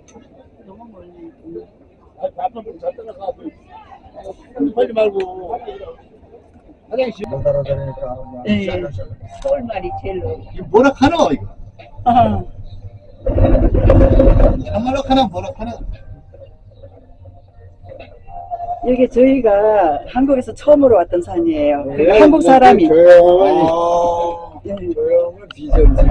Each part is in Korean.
너무 멀리. 앞으로 잘 따라가. 빨리 말고. 화장실 못 알아다니니까. 예. 서울말이 제일 어려. 이거 뭐라 카노 이거? 아, 참말로 카노 뭐라 카노? 여기 저희가 한국에서 처음으로 왔던 산이에요. 네, 그러니까 한국 사람이. 조용은 비전지.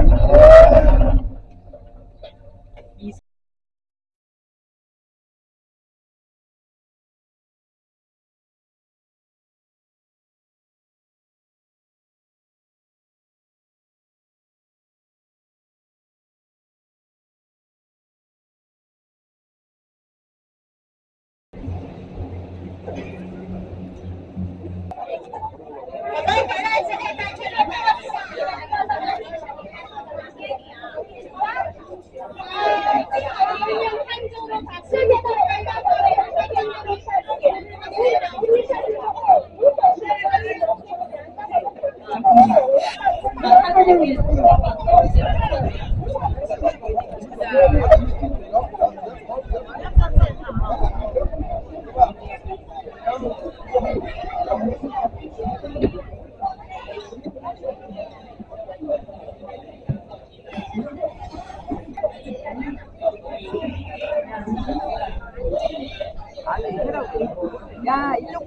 야, 이쪽.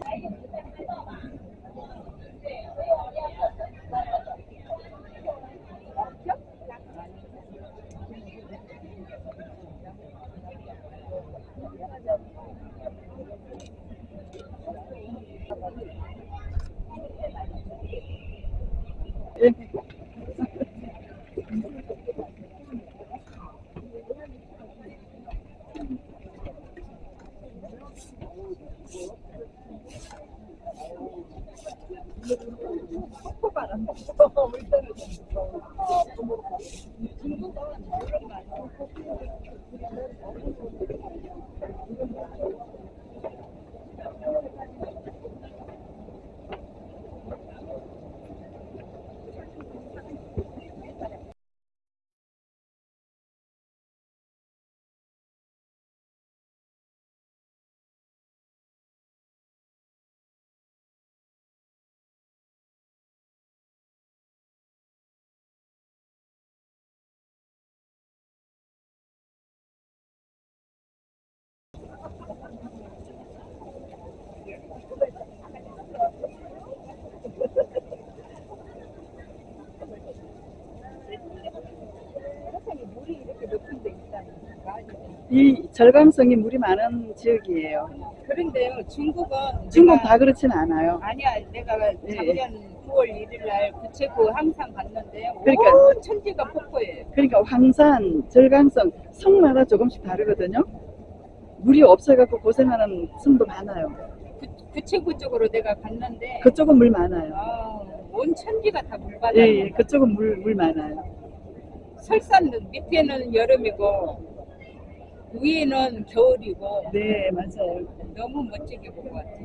이 절강성이 물이 많은 지역이에요. 그런데요, 중국 다 그렇진 않아요. 아니야, 내가 작년 9월 1일 날 부채구 항상 갔는데 그러니까- 온 천지가 폭포예요. 그러니까 황산, 절강성, 성마다 조금씩 다르거든요. 물이 없어갖고 고생하는 성도 많아요. 부채구 쪽으로 내가 갔는데 그쪽은 물 많아요. 온 천지가 다 물바다예요. 예, 그쪽은 물 많아요. 설산 밑에는 여름이고 위에는 겨울이고 네, 맞아요. 너무 멋지게 본 것 같아요.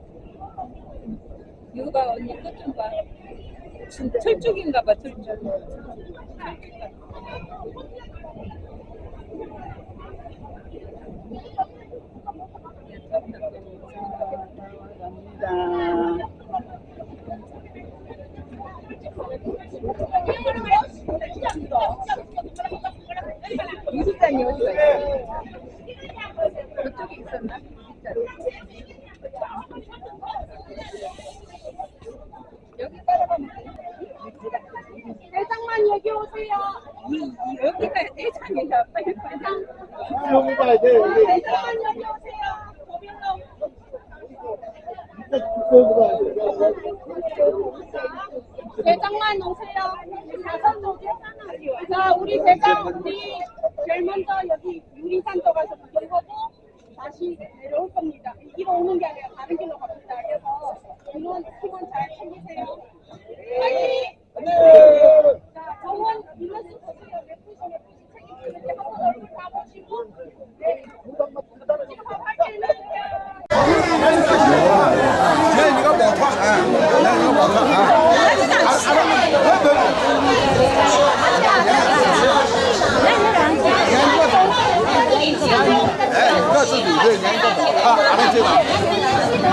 이거가 언니 끝 좀 봐. 철쭉인가 봐, 철쭉. 감사합니다. 유리잔이 어디가 있어? 그쪽에 있었나? 여기 따라가면 대장만 여기 오세요. 여기가 대장이야. 빨리 빨리. 여기 가야 돼. 여기. 대장만 여기 오세요. 고민동. 대장만 오세요. 다섯 오세요. 자, 우리 대장 우리 제일 먼저 여기 유리산도 가서 구경하고 다시 내려올 겁니다. 이 길로 오는 게 아니라 다른 길로 갑니다. 그래서 이런 팀원 잘 챙기세요. 파이팅! 자, 정원 이모습 보세요. 예쁘시 책임지는데 한번 얼굴 다 보시고 네. 지금 파이팅을 네가 못 타. 내가 못 타.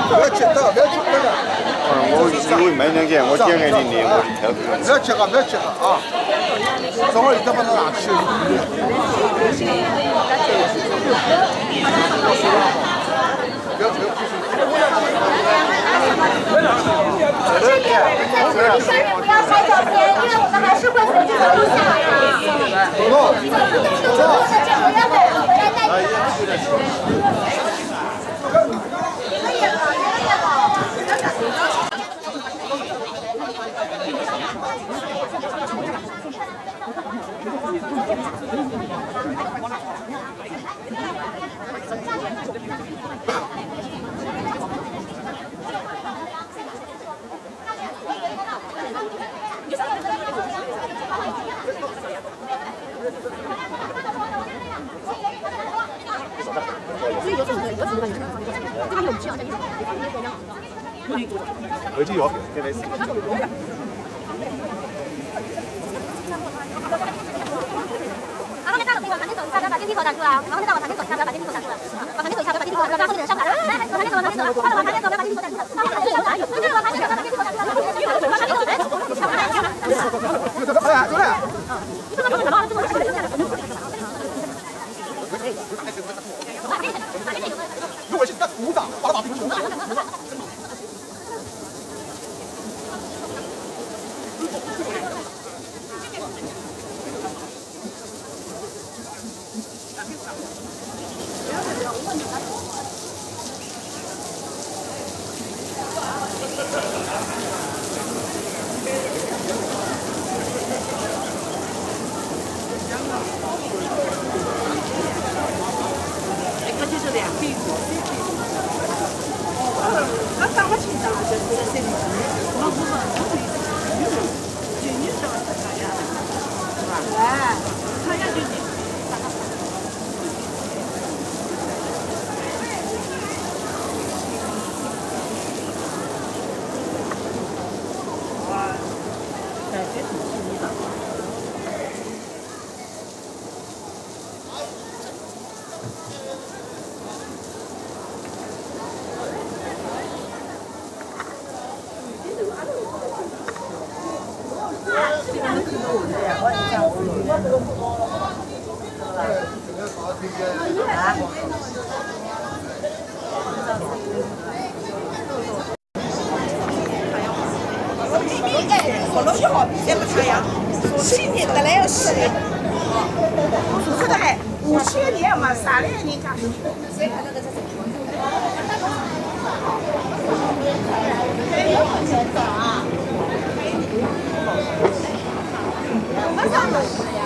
我没能见，我点给你的，我挑出来。며칠 가 아. 정을 이따 만나 낚시. 어디 요? 아,